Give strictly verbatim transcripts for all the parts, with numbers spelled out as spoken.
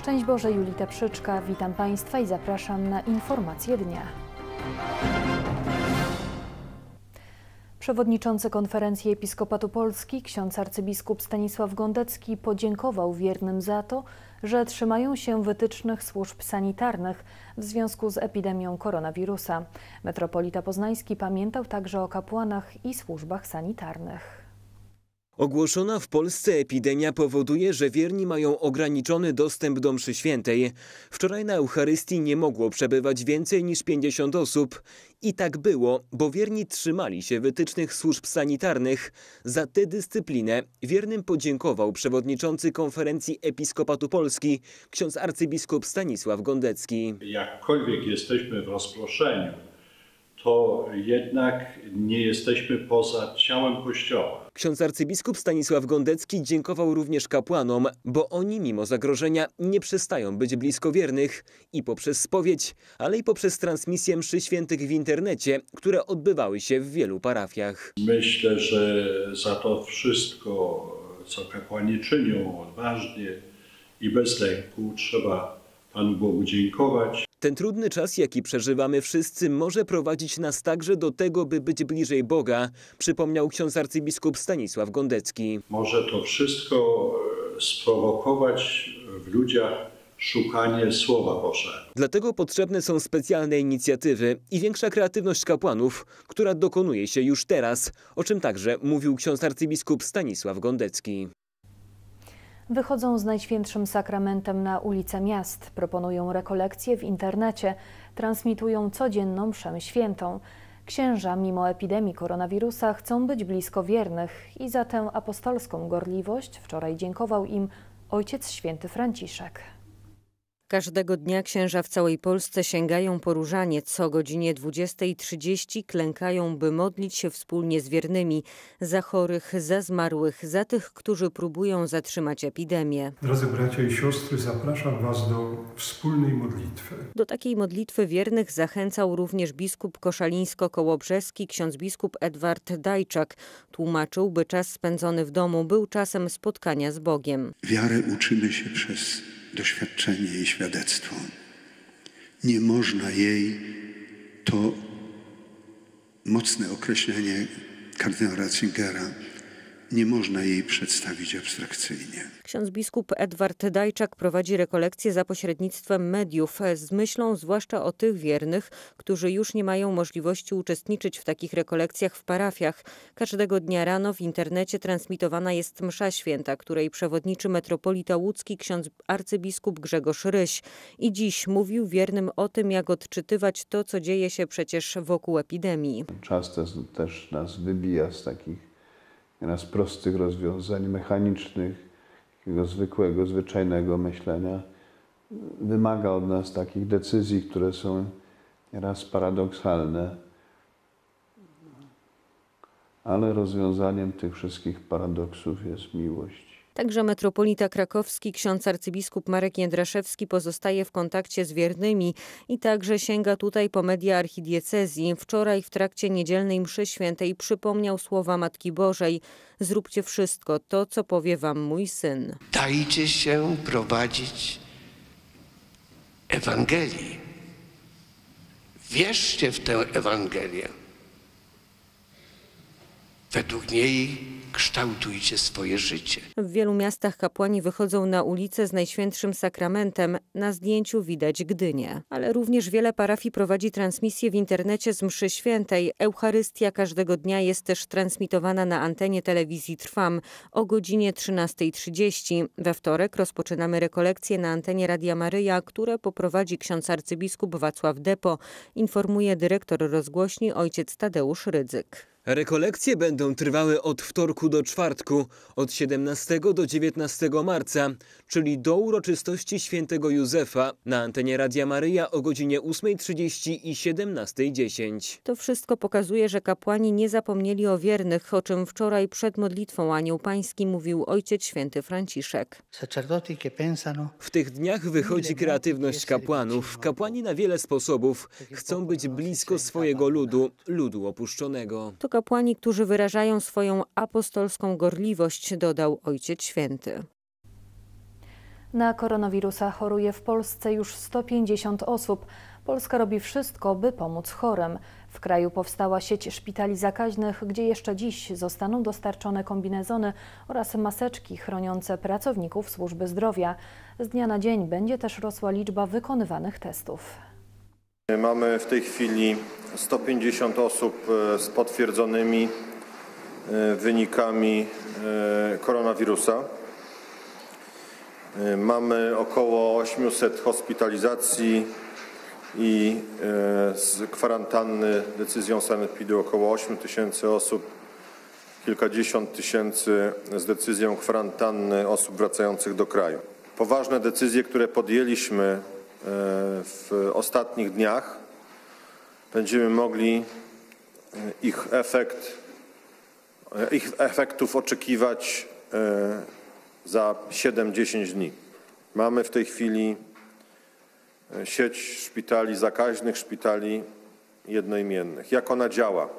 Szczęść Boże, Julita Przyczka, witam Państwa i zapraszam na informacje dnia. Przewodniczący Konferencji Episkopatu Polski, ksiądz arcybiskup Stanisław Gondecki podziękował wiernym za to, że trzymają się wytycznych służb sanitarnych w związku z epidemią koronawirusa. Metropolita Poznański pamiętał także o kapłanach i służbach sanitarnych. Ogłoszona w Polsce epidemia powoduje, że wierni mają ograniczony dostęp do mszy świętej. Wczoraj na Eucharystii nie mogło przebywać więcej niż pięćdziesiąt osób. I tak było, bo wierni trzymali się wytycznych służb sanitarnych. Za tę dyscyplinę wiernym podziękował przewodniczący Konferencji Episkopatu Polski, ksiądz arcybiskup Stanisław Gondecki. Jakkolwiek jesteśmy w rozproszeniu, to jednak nie jesteśmy poza ciałem Kościoła. Ksiądz arcybiskup Stanisław Gondecki dziękował również kapłanom, bo oni mimo zagrożenia nie przestają być blisko wiernych i poprzez spowiedź, ale i poprzez transmisję mszy świętych w internecie, które odbywały się w wielu parafiach. Myślę, że za to wszystko, co kapłani czynią odważnie i bez lęku, trzeba Panu Bogu dziękować. Ten trudny czas, jaki przeżywamy wszyscy, może prowadzić nas także do tego, by być bliżej Boga, przypomniał ksiądz arcybiskup Stanisław Gondecki. Może to wszystko sprowokować w ludziach szukanie Słowa Bożego. Dlatego potrzebne są specjalne inicjatywy i większa kreatywność kapłanów, która dokonuje się już teraz, o czym także mówił ksiądz arcybiskup Stanisław Gondecki. Wychodzą z Najświętszym Sakramentem na ulice miast, proponują rekolekcje w internecie, transmitują codzienną mszę świętą. Księża mimo epidemii koronawirusa chcą być blisko wiernych i za tę apostolską gorliwość wczoraj dziękował im Ojciec Święty Franciszek. Każdego dnia księża w całej Polsce sięgają po różaniec. O godzinie dwudziestej trzydzieści klękają, by modlić się wspólnie z wiernymi za chorych, za zmarłych, za tych, którzy próbują zatrzymać epidemię. Drodzy bracia i siostry, zapraszam Was do wspólnej modlitwy. Do takiej modlitwy wiernych zachęcał również biskup koszalińsko-kołobrzeski, ksiądz biskup Edward Dajczak. Tłumaczył, by czas spędzony w domu był czasem spotkania z Bogiem. Wiarę uczymy się przez doświadczenie i świadectwo. Nie można jej, to mocne określenie kardynała Ratzingera, nie można jej przedstawić abstrakcyjnie. Ksiądz biskup Edward Dajczak prowadzi rekolekcje za pośrednictwem mediów z myślą zwłaszcza o tych wiernych, którzy już nie mają możliwości uczestniczyć w takich rekolekcjach w parafiach. Każdego dnia rano w internecie transmitowana jest msza święta, której przewodniczy metropolita łódzki ksiądz arcybiskup Grzegorz Ryś. I dziś mówił wiernym o tym, jak odczytywać to, co dzieje się przecież wokół epidemii. Czas też nas wybija z takich nieraz prostych rozwiązań mechanicznych, takiego zwykłego, zwyczajnego myślenia. Wymaga od nas takich decyzji, które są nieraz paradoksalne, ale rozwiązaniem tych wszystkich paradoksów jest miłość. Także metropolita krakowski, ksiądz arcybiskup Marek Jędraszewski pozostaje w kontakcie z wiernymi i także sięga tutaj po media archidiecezji. Wczoraj w trakcie niedzielnej mszy świętej przypomniał słowa Matki Bożej: zróbcie wszystko to, co powie wam mój syn. Dajcie się prowadzić Ewangelii. Wierzcie w tę Ewangelię. Według niej kształtujcie swoje życie. W wielu miastach kapłani wychodzą na ulicę z Najświętszym Sakramentem. Na zdjęciu widać Gdynię. Ale również wiele parafii prowadzi transmisję w internecie z mszy świętej. Eucharystia każdego dnia jest też transmitowana na antenie telewizji Trwam o godzinie trzynastej trzydzieści. We wtorek rozpoczynamy rekolekcje na antenie Radia Maryja, które poprowadzi ksiądz arcybiskup Wacław Depo, informuje dyrektor rozgłośni ojciec Tadeusz Rydzyk. Rekolekcje będą trwały od wtorku do czwartku, od siedemnastego do dziewiętnastego marca, czyli do uroczystości świętego Józefa na antenie Radia Maryja o godzinie ósmej trzydzieści i siedemnastej dziesięć. To wszystko pokazuje, że kapłani nie zapomnieli o wiernych, o czym wczoraj przed modlitwą Anioł Pański mówił Ojciec Święty Franciszek. W tych dniach wychodzi kreatywność kapłanów. Kapłani na wiele sposobów chcą być blisko swojego ludu, ludu opuszczonego. To kapłani, którzy wyrażają swoją apostolską gorliwość, dodał Ojciec Święty. Na koronawirusa choruje w Polsce już sto pięćdziesiąt osób. Polska robi wszystko, by pomóc chorym. W kraju powstała sieć szpitali zakaźnych, gdzie jeszcze dziś zostaną dostarczone kombinezony oraz maseczki chroniące pracowników służby zdrowia. Z dnia na dzień będzie też rosła liczba wykonywanych testów. Mamy w tej chwili sto pięćdziesiąt osób z potwierdzonymi wynikami koronawirusa. Mamy około osiemset hospitalizacji i z kwarantanny decyzją sanepidu około osiem tysięcy osób, kilkadziesiąt tysięcy z decyzją kwarantanny osób wracających do kraju. Poważne decyzje, które podjęliśmy w ostatnich dniach, będziemy mogli ich efekt, ich efektów oczekiwać za siedem do dziesięciu dni. Mamy w tej chwili sieć szpitali zakaźnych, szpitali jednoimiennych. Jak ona działa?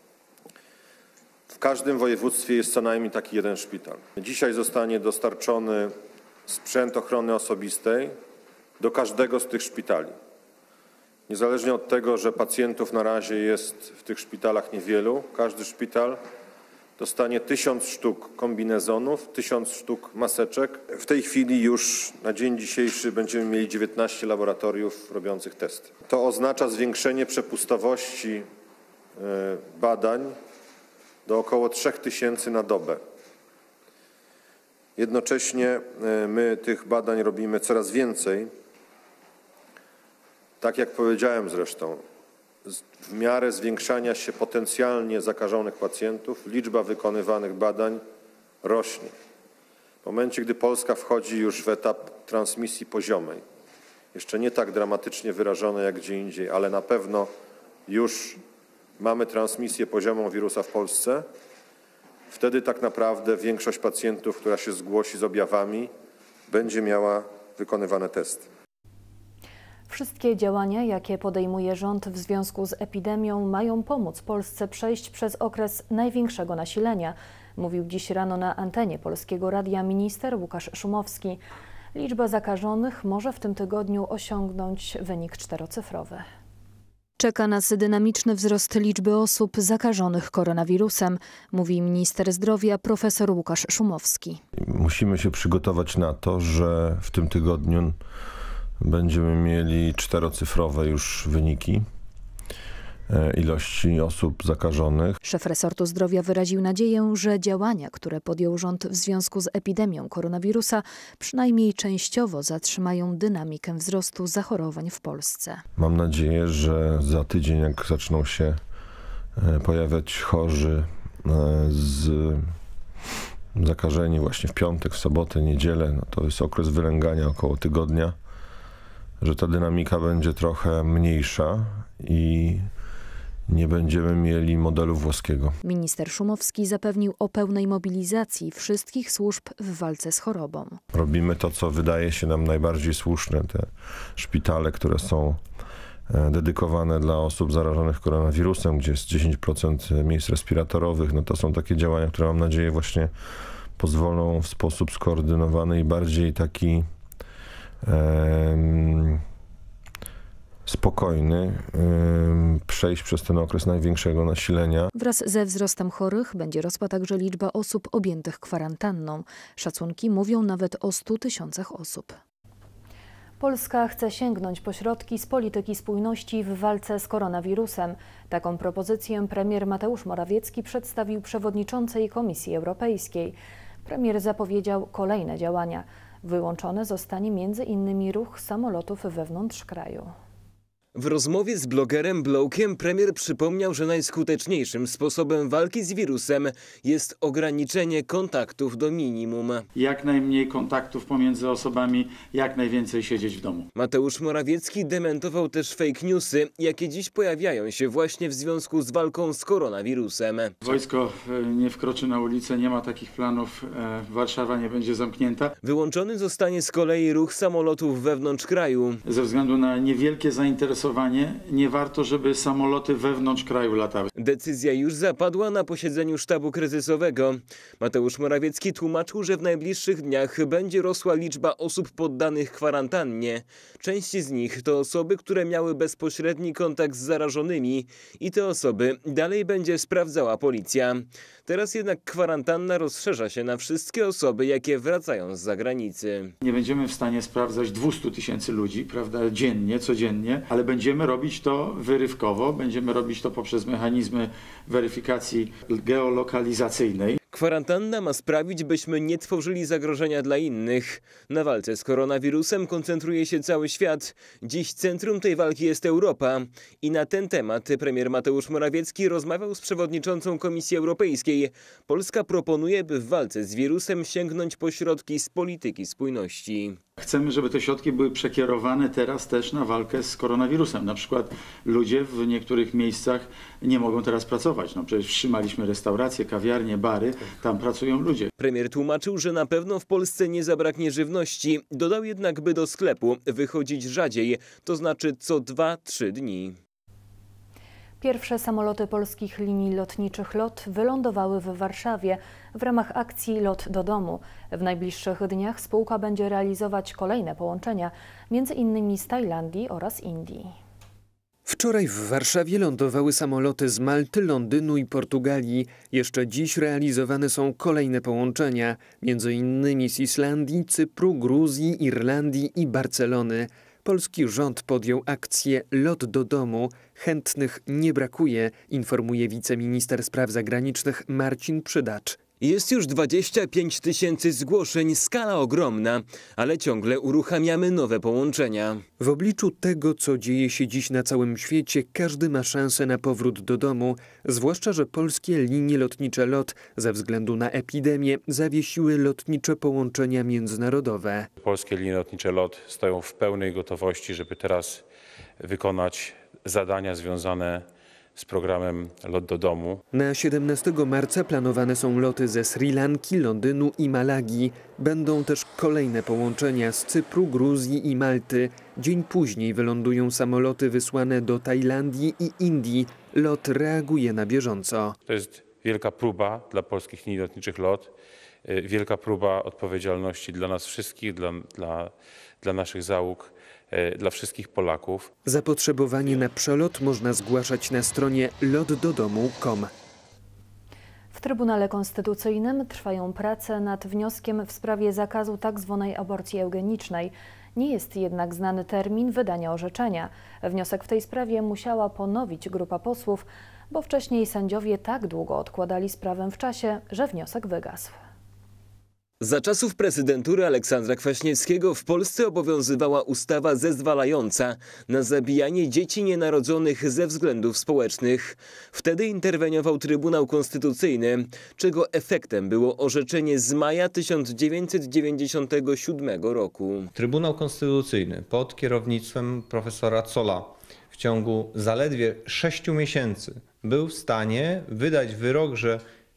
W każdym województwie jest co najmniej taki jeden szpital. Dzisiaj zostanie dostarczony sprzęt ochrony osobistej do każdego z tych szpitali. Niezależnie od tego, że pacjentów na razie jest w tych szpitalach niewielu, każdy szpital dostanie tysiąc sztuk kombinezonów, tysiąc sztuk maseczek. W tej chwili już na dzień dzisiejszy będziemy mieli dziewiętnaście laboratoriów robiących testy. To oznacza zwiększenie przepustowości badań do około trzech tysięcy na dobę. Jednocześnie my tych badań robimy coraz więcej. Tak jak powiedziałem zresztą, w miarę zwiększania się potencjalnie zakażonych pacjentów liczba wykonywanych badań rośnie. W momencie, gdy Polska wchodzi już w etap transmisji poziomej, jeszcze nie tak dramatycznie wyrażone jak gdzie indziej, ale na pewno już mamy transmisję poziomą wirusa w Polsce, wtedy tak naprawdę większość pacjentów, która się zgłosi z objawami, będzie miała wykonywane testy. Wszystkie działania, jakie podejmuje rząd w związku z epidemią, mają pomóc Polsce przejść przez okres największego nasilenia, mówił dziś rano na antenie Polskiego Radia minister Łukasz Szumowski. Liczba zakażonych może w tym tygodniu osiągnąć wynik czterocyfrowy. Czeka nas dynamiczny wzrost liczby osób zakażonych koronawirusem, mówi minister zdrowia profesor Łukasz Szumowski. Musimy się przygotować na to, że w tym tygodniu będziemy mieli czterocyfrowe już wyniki ilości osób zakażonych. Szef resortu zdrowia wyraził nadzieję, że działania, które podjął rząd w związku z epidemią koronawirusa, przynajmniej częściowo zatrzymają dynamikę wzrostu zachorowań w Polsce. Mam nadzieję, że za tydzień, jak zaczną się pojawiać chorzy z zakażeni właśnie w piątek, w sobotę, niedzielę, no to jest okres wylęgania około tygodnia, że ta dynamika będzie trochę mniejsza i nie będziemy mieli modelu włoskiego. Minister Szumowski zapewnił o pełnej mobilizacji wszystkich służb w walce z chorobą. Robimy to, co wydaje się nam najbardziej słuszne. Te szpitale, które są dedykowane dla osób zarażonych koronawirusem, gdzie jest dziesięć procent miejsc respiratorowych, no to są takie działania, które mam nadzieję właśnie pozwolą w sposób skoordynowany i bardziej taki um, spokojny um, przejść przez ten okres największego nasilenia. Wraz ze wzrostem chorych będzie rosła także liczba osób objętych kwarantanną. Szacunki mówią nawet o stu tysiącach osób. Polska chce sięgnąć po środki z polityki spójności w walce z koronawirusem. Taką propozycję premier Mateusz Morawiecki przedstawił przewodniczącej Komisji Europejskiej. Premier zapowiedział kolejne działania. Wyłączony zostanie między innymi ruch samolotów wewnątrz kraju. W rozmowie z blogerem Blowkiem premier przypomniał, że najskuteczniejszym sposobem walki z wirusem jest ograniczenie kontaktów do minimum. Jak najmniej kontaktów pomiędzy osobami, jak najwięcej siedzieć w domu. Mateusz Morawiecki dementował też fake newsy, jakie dziś pojawiają się właśnie w związku z walką z koronawirusem. Wojsko nie wkroczy na ulicę, nie ma takich planów, Warszawa nie będzie zamknięta. Wyłączony zostanie z kolei ruch samolotów wewnątrz kraju. Ze względu na niewielkie zainteresowanie nie warto, żeby samoloty wewnątrz kraju latały. Decyzja już zapadła na posiedzeniu sztabu kryzysowego. Mateusz Morawiecki tłumaczył, że w najbliższych dniach będzie rosła liczba osób poddanych kwarantannie. Część z nich to osoby, które miały bezpośredni kontakt z zarażonymi i te osoby dalej będzie sprawdzała policja. Teraz jednak kwarantanna rozszerza się na wszystkie osoby, jakie wracają z zagranicy. Nie będziemy w stanie sprawdzać dwustu tysięcy ludzi, prawda, dziennie, codziennie, ale będziemy robić to wyrywkowo, będziemy robić to poprzez mechanizmy weryfikacji geolokalizacyjnej. Kwarantanna ma sprawić, byśmy nie tworzyli zagrożenia dla innych. Na walce z koronawirusem koncentruje się cały świat. Dziś centrum tej walki jest Europa. I na ten temat premier Mateusz Morawiecki rozmawiał z przewodniczącą Komisji Europejskiej. Polska proponuje, by w walce z wirusem sięgnąć po środki z polityki spójności. Chcemy, żeby te środki były przekierowane teraz też na walkę z koronawirusem. Na przykład ludzie w niektórych miejscach nie mogą teraz pracować. No przecież wstrzymaliśmy restauracje, kawiarnie, bary, tam pracują ludzie. Premier tłumaczył, że na pewno w Polsce nie zabraknie żywności. Dodał jednak, by do sklepu wychodzić rzadziej, to znaczy co dwa trzy dni. Pierwsze samoloty polskich linii lotniczych LOT wylądowały w Warszawie w ramach akcji Lot do domu. W najbliższych dniach spółka będzie realizować kolejne połączenia, między innymi z Tajlandii oraz Indii. Wczoraj w Warszawie lądowały samoloty z Malty, Londynu i Portugalii. Jeszcze dziś realizowane są kolejne połączenia, między innymi z Islandii, Cypru, Gruzji, Irlandii i Barcelony. Polski rząd podjął akcję Lot do domu. Chętnych nie brakuje, informuje wiceminister spraw zagranicznych Marcin Przydacz. Jest już dwadzieścia pięć tysięcy zgłoszeń, skala ogromna, ale ciągle uruchamiamy nowe połączenia. W obliczu tego, co dzieje się dziś na całym świecie, każdy ma szansę na powrót do domu, zwłaszcza że polskie linie lotnicze LOT ze względu na epidemię zawiesiły lotnicze połączenia międzynarodowe. Polskie linie lotnicze LOT stoją w pełnej gotowości, żeby teraz wykonać zadania związane z programem Lot do domu. Na siedemnastego marca planowane są loty ze Sri Lanki, Londynu i Malagi. Będą też kolejne połączenia z Cypru, Gruzji i Malty. Dzień później wylądują samoloty wysłane do Tajlandii i Indii. LOT reaguje na bieżąco. To jest wielka próba dla polskich linii lotniczych LOT. Wielka próba odpowiedzialności dla nas wszystkich, dla, dla, dla naszych załóg, dla wszystkich Polaków. Zapotrzebowanie na przelot można zgłaszać na stronie lot do domu kropka com. W Trybunale Konstytucyjnym trwają prace nad wnioskiem w sprawie zakazu tzw. aborcji eugenicznej. Nie jest jednak znany termin wydania orzeczenia. Wniosek w tej sprawie musiała ponowić grupa posłów, bo wcześniej sędziowie tak długo odkładali sprawę w czasie, że wniosek wygasł. Za czasów prezydentury Aleksandra Kwaśniewskiego w Polsce obowiązywała ustawa zezwalająca na zabijanie dzieci nienarodzonych ze względów społecznych. Wtedy interweniował Trybunał Konstytucyjny, czego efektem było orzeczenie z maja tysiąc dziewięćset dziewięćdziesiątego siódmego roku. Trybunał Konstytucyjny pod kierownictwem profesora Zolla w ciągu zaledwie sześciu miesięcy był w stanie wydać wyrok, że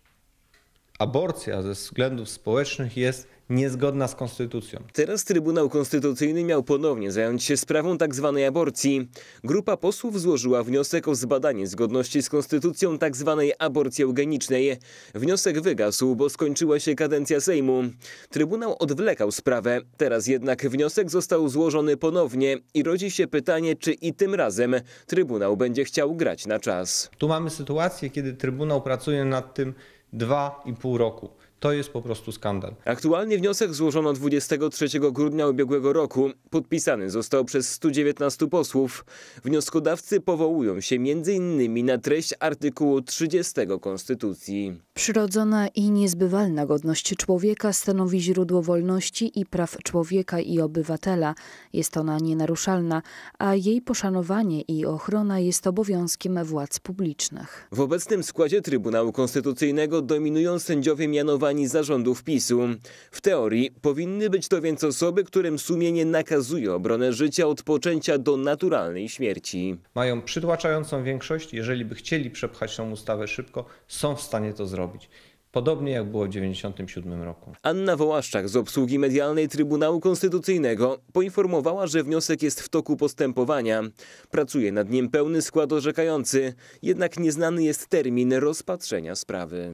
aborcja ze względów społecznych jest niezgodna z konstytucją. Teraz Trybunał Konstytucyjny miał ponownie zająć się sprawą tzw. aborcji. Grupa posłów złożyła wniosek o zbadanie zgodności z konstytucją tzw. aborcji eugenicznej. Wniosek wygasł, bo skończyła się kadencja Sejmu. Trybunał odwlekał sprawę. Teraz jednak wniosek został złożony ponownie i rodzi się pytanie, czy i tym razem Trybunał będzie chciał grać na czas. Tu mamy sytuację, kiedy Trybunał pracuje nad tym dwa i pół roku. To jest po prostu skandal. Aktualnie wniosek złożono dwudziestego trzeciego grudnia ubiegłego roku. Podpisany został przez stu dziewiętnastu posłów. Wnioskodawcy powołują się między innymi na treść artykułu trzydziestego Konstytucji. Przyrodzona i niezbywalna godność człowieka stanowi źródło wolności i praw człowieka i obywatela. Jest ona nienaruszalna, a jej poszanowanie i ochrona jest obowiązkiem władz publicznych. W obecnym składzie Trybunału Konstytucyjnego dominują sędziowie mianowani zarządów PiSu. W teorii powinny być to więc osoby, którym sumienie nakazuje obronę życia od poczęcia do naturalnej śmierci. Mają przytłaczającą większość, jeżeli by chcieli przepchać tą ustawę szybko, są w stanie to zrobić. Podobnie jak było w dziewięćdziesiątym siódmym roku. Anna Wołaszczak z obsługi medialnej Trybunału Konstytucyjnego poinformowała, że wniosek jest w toku postępowania. Pracuje nad nim pełny skład orzekający, jednak nieznany jest termin rozpatrzenia sprawy.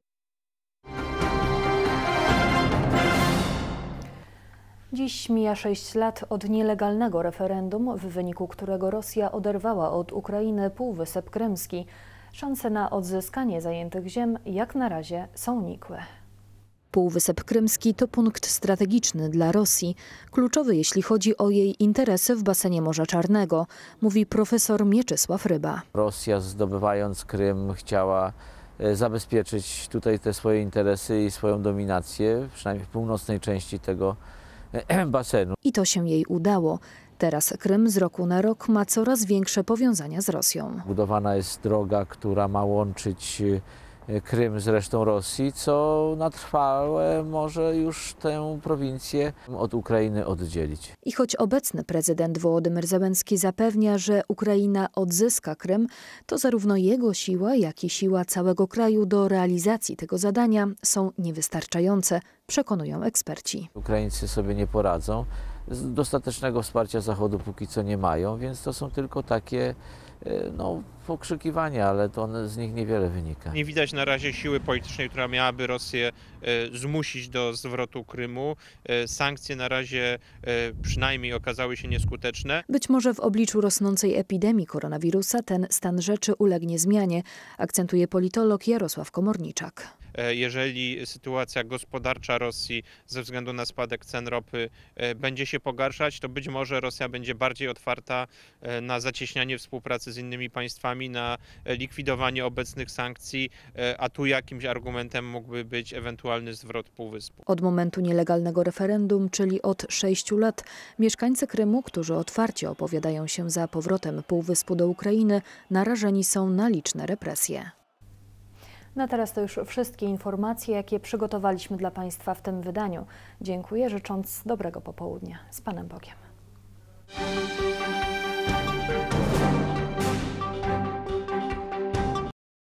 Dziś mija sześć lat od nielegalnego referendum, w wyniku którego Rosja oderwała od Ukrainy Półwysep Krymski. Szanse na odzyskanie zajętych ziem jak na razie są nikłe. Półwysep Krymski to punkt strategiczny dla Rosji, kluczowy jeśli chodzi o jej interesy w basenie Morza Czarnego, mówi profesor Mieczysław Ryba. Rosja, zdobywając Krym, chciała zabezpieczyć tutaj te swoje interesy i swoją dominację, przynajmniej w północnej części tego basenu. I to się jej udało. Teraz Krym z roku na rok ma coraz większe powiązania z Rosją. Budowana jest droga, która ma łączyć Krym z resztą Rosji, co na trwałe może już tę prowincję od Ukrainy oddzielić. I choć obecny prezydent Wołodymyr Zełenski zapewnia, że Ukraina odzyska Krym, to zarówno jego siła, jak i siła całego kraju do realizacji tego zadania są niewystarczające, przekonują eksperci. Ukraińcy sobie nie poradzą, dostatecznego wsparcia Zachodu póki co nie mają, więc to są tylko takie no, pokrzykiwania, ale to z nich niewiele wynika. Nie widać na razie siły politycznej, która miałaby Rosję zmusić do zwrotu Krymu. Sankcje na razie przynajmniej okazały się nieskuteczne. Być może w obliczu rosnącej epidemii koronawirusa ten stan rzeczy ulegnie zmianie, akcentuje politolog Jarosław Komorniczak. Jeżeli sytuacja gospodarcza Rosji ze względu na spadek cen ropy będzie się pogarszać, to być może Rosja będzie bardziej otwarta na zacieśnianie współpracy z innymi państwami, na likwidowanie obecnych sankcji, a tu jakimś argumentem mógłby być ewentualny zwrot Półwyspu. Od momentu nielegalnego referendum, czyli od sześciu lat, mieszkańcy Krymu, którzy otwarcie opowiadają się za powrotem Półwyspu do Ukrainy, narażeni są na liczne represje. Na teraz to już wszystkie informacje, jakie przygotowaliśmy dla Państwa w tym wydaniu. Dziękuję, życząc dobrego popołudnia. Z Panem Bogiem.